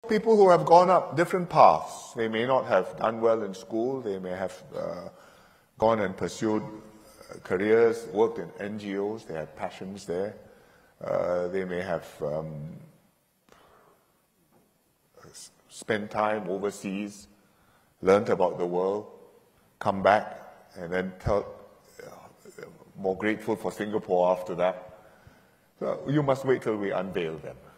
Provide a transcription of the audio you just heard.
People who have gone up different paths. They may not have done well in school. They may have gone and pursued careers, worked in NGOs. They had passions there. They may have spent time overseas, learned about the world, come back, and then more grateful for Singapore after that. So you must wait till we unveil them.